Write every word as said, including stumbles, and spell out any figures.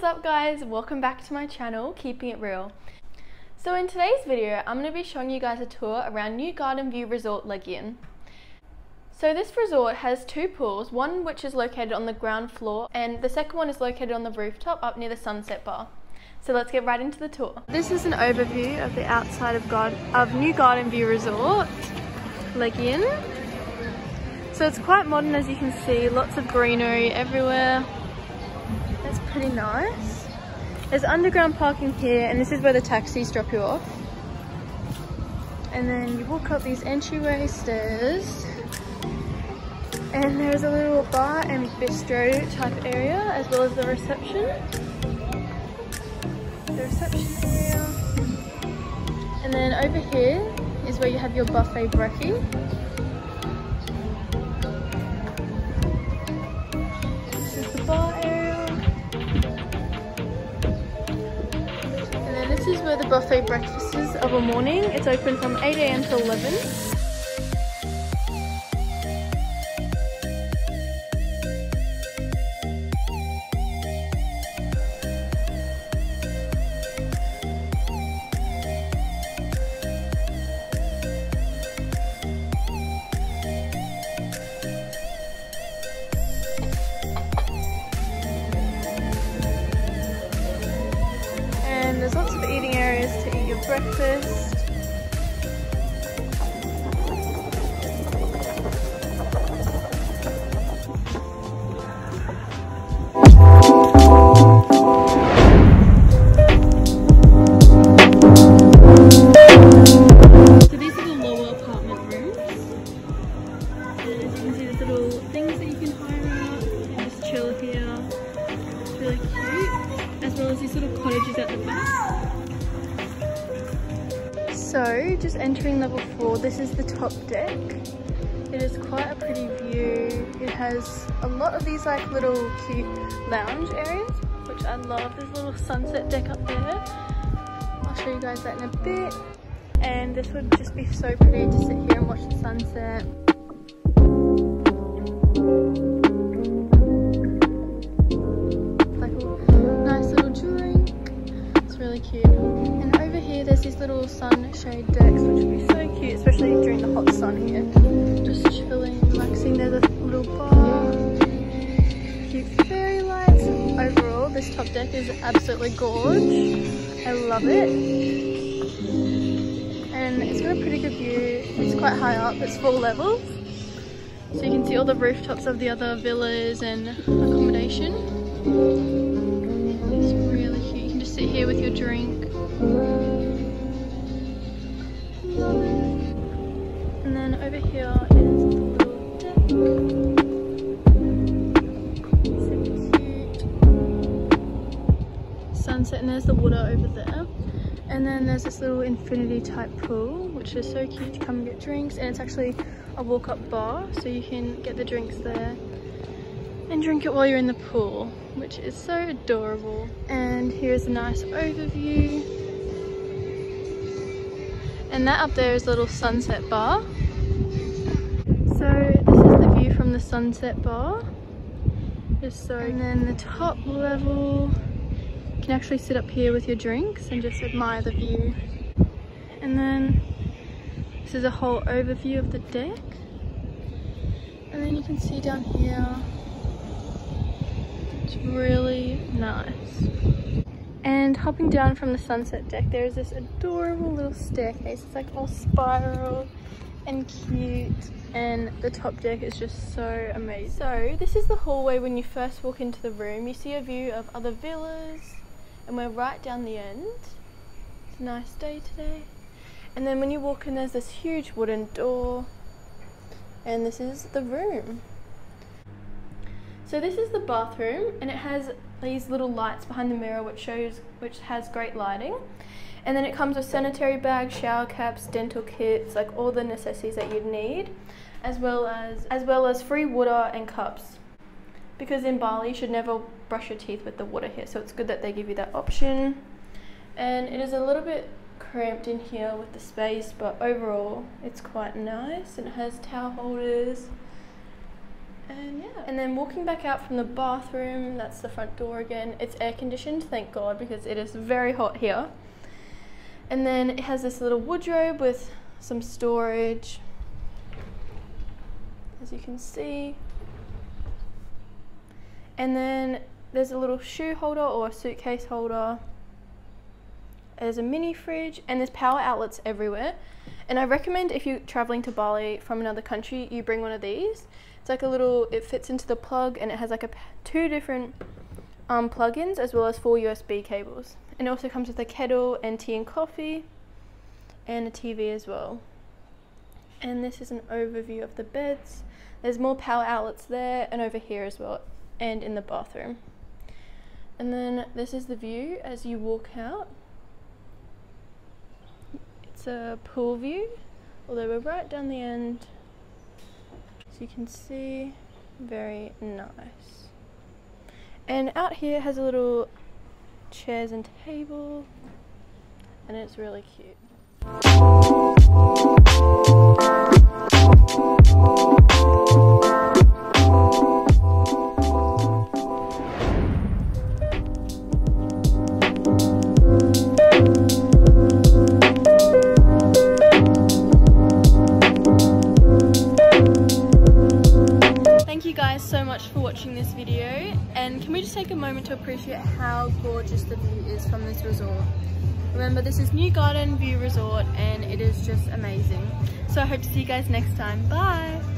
up guys, welcome back to my channel, Keeping It Real. So in today's video, I'm going to be showing you guys a tour around New Garden View Resort Legian. So this resort has two pools, one which is located on the ground floor and the second one is located on the rooftop up near the Sunset Bar. So let's get right into the tour. This is an overview of the outside of, God of New Garden View Resort Legian. So it's quite modern, as you can see, lots of greenery everywhere. That's pretty nice. There's underground parking here and this is where the taxis drop you off. And then you walk up these entryway stairs and there's a little bar and bistro type area as well as the reception. The reception area. And then over here is where you have your buffet brekkie. This is the bar area. And then this is where the buffet breakfast is of a morning. It's open from eight A M to eleven. And there's lots of eating areas to eat your breakfast. So these are the lower apartment rooms. And as you can see, there's little things that you can hire out and just chill here. It's really cute. As well as these little cottages at the back. So, just entering level four, this is the top deck. It is quite a pretty view. It has a lot of these like little cute lounge areas, which I love. There's a little sunset deck up there. I'll show you guys that in a bit. And this would just be so pretty to sit here and watch the sunset. Cute. And over here there's these little sunshade decks which would be so cute, especially during the hot sun here. Just chilling, relaxing. There's a little bar, cute fairy lights. Overall this top deck is absolutely gorge. I love it. And it's got a pretty good view. It's quite high up, it's four levels. So you can see all the rooftops of the other villas and accommodation. Sit here with your drink. Love it. And then over here is the little deck. So cute. Sunset, and there's the water over there. And then there's this little infinity type pool, which is so cute to come and get drinks. And it's actually a walk-up bar, so you can get the drinks there and drink it while you're in the pool, which is so adorable. And here's a nice overview. And that up there is a little sunset bar. So this is the view from the sunset bar. Just so, and then the top level, you can actually sit up here with your drinks and just admire the view. And then this is a whole overview of the deck. And then you can see down here, it's really nice. And hopping down from the sunset deck, there's this adorable little staircase. It's like all spiral and cute, and the top deck is just so amazing. So this is the hallway when you first walk into the room. You see a view of other villas and we're right down the end. It's a nice day today. And then when you walk in, there's this huge wooden door and this is the room. So this is the bathroom and it has these little lights behind the mirror which shows which has great lighting. And then it comes with sanitary bags, shower caps, dental kits, like all the necessities that you'd need, as well as as well as free water and cups. Because in Bali you should never brush your teeth with the water here, so it's good that they give you that option. And it is a little bit cramped in here with the space, but overall it's quite nice and it has towel holders And yeah. And then walking back out from the bathroom, that's the front door again. It's air conditioned, thank God, because it is very hot here. And then it has this little wardrobe with some storage, as you can see. And then there's a little shoe holder or a suitcase holder. There's a mini fridge, and there's power outlets everywhere. And I recommend if you're traveling to Bali from another country, you bring one of these. It's like a little, it fits into the plug, and it has like a two different um, plug-ins as well as four U S B cables. And it also comes with a kettle and tea and coffee and a T V as well. And this is an overview of the beds. There's more power outlets there and over here as well, and in the bathroom. And then this is the view as you walk out. It's a pool view, although we're right down the end. As you can see, very nice. And out here has a little chairs and table, and it's really cute. Thank you guys so much for watching this video, and can we just take a moment to appreciate how gorgeous the view is from this resort. Remember, this is New Garden View Resort and it is just amazing. So I hope to see you guys next time. Bye!